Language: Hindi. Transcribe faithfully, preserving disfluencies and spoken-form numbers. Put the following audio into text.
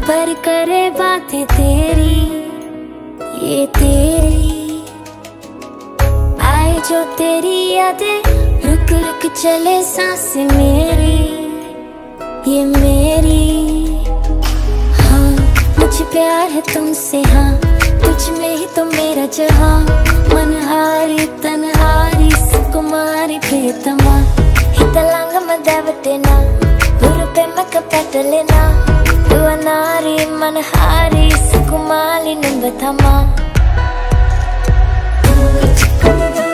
भर करे बातें तेरी, ये तेरी आए जो तेरी यादें, रुक रुक चले सांसें मेरी, ये मेरी। हाँ मुझे प्यार है तुमसे, हाँ तुझ में ही तो मेरा जहाँ। मनहारी तनहारी सुकुमारी प्रियतमा, हितलांग मदावतेना गुरुपे मक पटलेना। Dua nari manahari sukumali nimbatama.